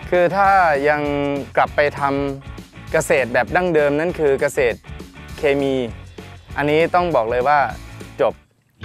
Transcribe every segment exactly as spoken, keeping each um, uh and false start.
คือถ้ายังกลับไปทำเกษตรแบบดั้งเดิมนั่นคือเกษตรเคมีอันนี้ต้องบอกเลยว่าจบ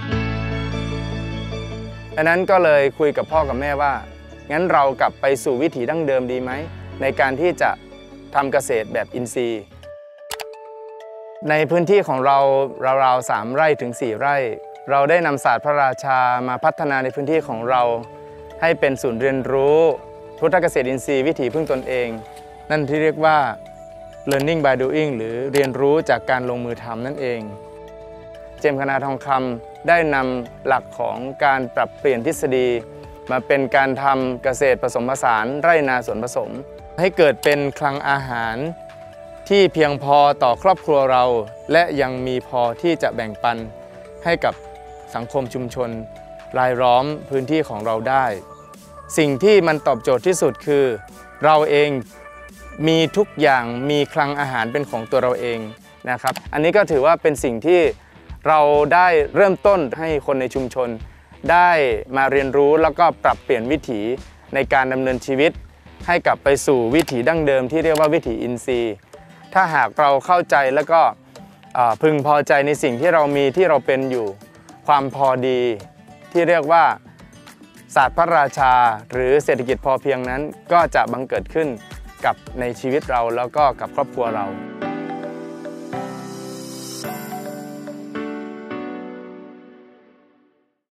ดังนั้นก็เลยคุยกับพ่อกับแม่ว่างั้นเรากลับไปสู่วิถีดั้งเดิมดีไหมในการที่จะทำเกษตรแบบอินทรีย์ในพื้นที่ของเราราวๆสามไร่ถึงสี่ไร่เราได้นำศาสตร์พระราชามาพัฒนาในพื้นที่ของเราให้เป็นศูนย์เรียนรู้พุทธเกษตรอินทรีย์วิถีพึ่งตนเองนั่นที่เรียกว่า learning by doing หรือเรียนรู้จากการลงมือทำนั่นเองเจมส์ คณาทองคำได้นำหลักของการปรับเปลี่ยนทฤษฎีมาเป็นการทำเกษตรผสมผสานไร่นาสวนผสมให้เกิดเป็นคลังอาหารที่เพียงพอต่อครอบครัวเราและยังมีพอที่จะแบ่งปันให้กับสังคมชุมชนรายล้อมพื้นที่ของเราได้สิ่งที่มันตอบโจทย์ที่สุดคือเราเองมีทุกอย่างมีคลังอาหารเป็นของตัวเราเองนะครับอันนี้ก็ถือว่าเป็นสิ่งที่เราได้เริ่มต้นให้คนในชุมชนได้มาเรียนรู้แล้วก็ปรับเปลี่ยนวิถีในการดำเนินชีวิตให้กลับไปสู่วิถีดั้งเดิมที่เรียกว่าวิถีอินทรีย์ถ้าหากเราเข้าใจแล้วก็พึงพอใจในสิ่งที่เรามีที่เราเป็นอยู่ความพอดีที่เรียกว่าศาสตร์พระราชาหรือเศรษฐกิจพอเพียงนั้นก็จะบังเกิดขึ้นกับในชีวิตเราแล้วก็กับครอบครัวเรา